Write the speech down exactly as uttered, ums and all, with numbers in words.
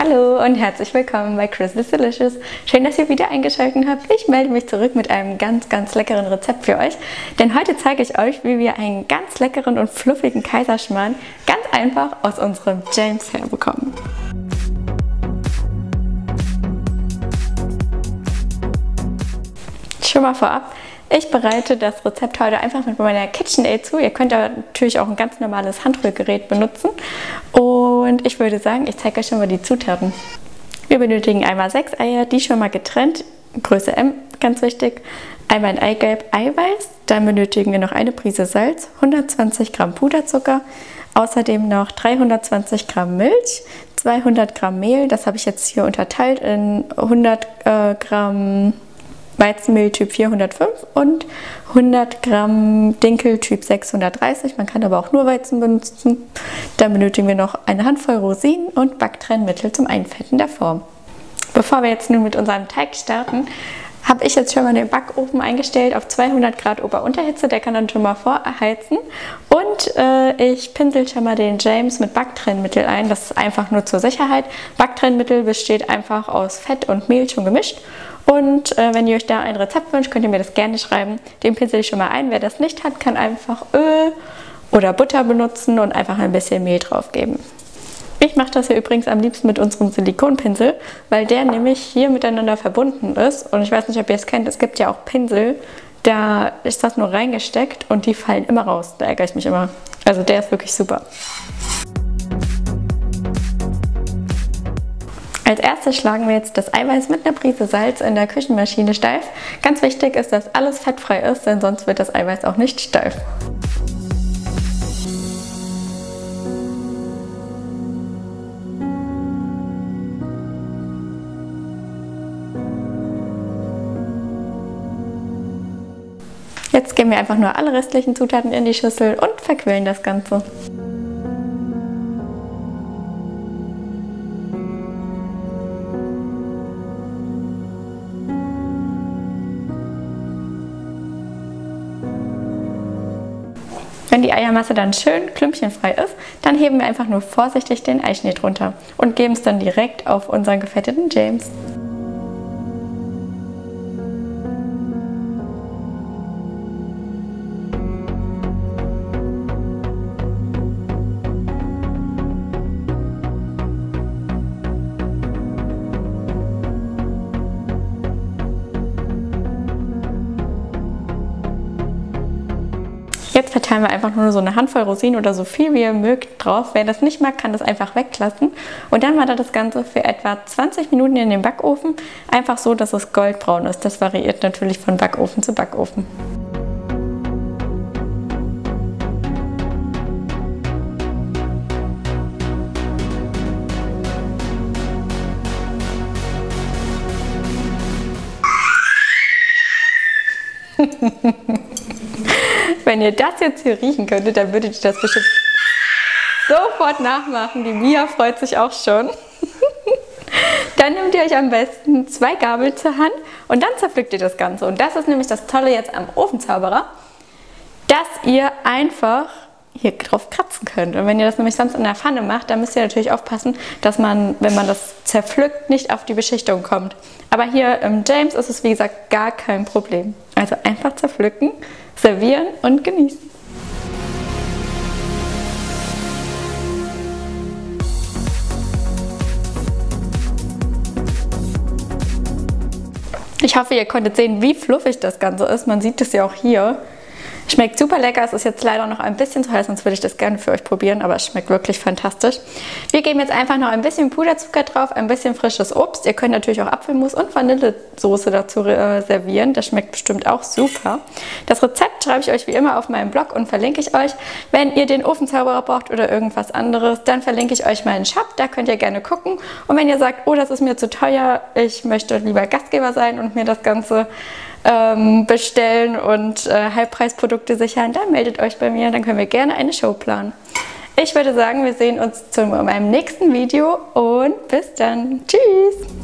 Hallo und herzlich willkommen bei Chris's Delicious. Schön, dass ihr wieder eingeschaltet habt. Ich melde mich zurück mit einem ganz, ganz leckeren Rezept für euch. Denn heute zeige ich euch, wie wir einen ganz leckeren und fluffigen Kaiserschmarrn ganz einfach aus unserem James herbekommen. Schon mal vorab. Ich bereite das Rezept heute einfach mit meiner KitchenAid zu. Ihr könnt aber natürlich auch ein ganz normales Handrührgerät benutzen. Und ich würde sagen, ich zeige euch schon mal die Zutaten. Wir benötigen einmal sechs Eier, die schon mal getrennt, Größe M, ganz wichtig. Einmal ein Eigelb, Eiweiß. Dann benötigen wir noch eine Prise Salz, hundertzwanzig Gramm Puderzucker. Außerdem noch dreihundertzwanzig Gramm Milch, zweihundert Gramm Mehl. Das habe ich jetzt hier unterteilt in hundert Gramm Weizenmehl Typ vierhundertfünf und hundert Gramm Dinkel Typ sechshundertdreißig. Man kann aber auch nur Weizen benutzen. Dann benötigen wir noch eine Handvoll Rosinen und Backtrennmittel zum Einfetten der Form. Bevor wir jetzt nun mit unserem Teig starten, habe ich jetzt schon mal den Backofen eingestellt auf zweihundert Grad Ober-Unterhitze. Der kann dann schon mal vorheizen. Und äh, ich pinsel schon mal den James mit Backtrennmittel ein. Das ist einfach nur zur Sicherheit. Backtrennmittel besteht einfach aus Fett und Mehl schon gemischt. Und äh, wenn ihr euch da ein Rezept wünscht, könnt ihr mir das gerne schreiben. Den pinsel ich schon mal ein. Wer das nicht hat, kann einfach Öl oder Butter benutzen und einfach ein bisschen Mehl drauf geben. Ich mache das hier übrigens am liebsten mit unserem Silikonpinsel, weil der nämlich hier miteinander verbunden ist. Und ich weiß nicht, ob ihr es kennt, es gibt ja auch Pinsel, da ist das nur reingesteckt und die fallen immer raus. Da ärgere ich mich immer. Also der ist wirklich super. Als erstes schlagen wir jetzt das Eiweiß mit einer Prise Salz in der Küchenmaschine steif. Ganz wichtig ist, dass alles fettfrei ist, denn sonst wird das Eiweiß auch nicht steif. Jetzt geben wir einfach nur alle restlichen Zutaten in die Schüssel und verquillen das Ganze. Wenn die Eiermasse dann schön klümpchenfrei ist, dann heben wir einfach nur vorsichtig den Eischnee runter und geben es dann direkt auf unseren gefetteten James. Jetzt verteilen wir einfach nur so eine Handvoll Rosinen oder so viel wie ihr mögt drauf. Wer das nicht mag, kann das einfach weglassen. Und dann wandert das Ganze für etwa zwanzig Minuten in den Backofen. Einfach so, dass es goldbraun ist. Das variiert natürlich von Backofen zu Backofen. Wenn ihr das jetzt hier riechen könntet, dann würdet ihr das bestimmt sofort nachmachen. Die Mia freut sich auch schon. Dann nehmt ihr euch am besten zwei Gabeln zur Hand und dann zerpflückt ihr das Ganze. Und das ist nämlich das Tolle jetzt am Ofenzauberer, dass ihr einfach hier drauf kratzen könnt. Und wenn ihr das nämlich sonst in der Pfanne macht, dann müsst ihr natürlich aufpassen, dass man, wenn man das zerpflückt, nicht auf die Beschichtung kommt. Aber hier im James ist es, wie gesagt, gar kein Problem. Also einfach zerpflücken, servieren und genießen. Ich hoffe, ihr konntet sehen, wie fluffig das Ganze ist. Man sieht es ja auch hier. Schmeckt super lecker, es ist jetzt leider noch ein bisschen zu heiß, sonst würde ich das gerne für euch probieren, aber es schmeckt wirklich fantastisch. Wir geben jetzt einfach noch ein bisschen Puderzucker drauf, ein bisschen frisches Obst. Ihr könnt natürlich auch Apfelmus und Vanillesoße dazu äh, servieren, das schmeckt bestimmt auch super. Das Rezept schreibe ich euch wie immer auf meinem Blog und verlinke ich euch. Wenn ihr den Ofenzauberer braucht oder irgendwas anderes, dann verlinke ich euch meinen Shop, da könnt ihr gerne gucken. Und wenn ihr sagt, oh, das ist mir zu teuer, ich möchte lieber Gastgeber sein und mir das Ganze Ähm, bestellen und äh, Halbpreisprodukte sichern, dann meldet euch bei mir, dann können wir gerne eine Show planen. Ich würde sagen, wir sehen uns zu meinem nächsten Video und bis dann. Tschüss!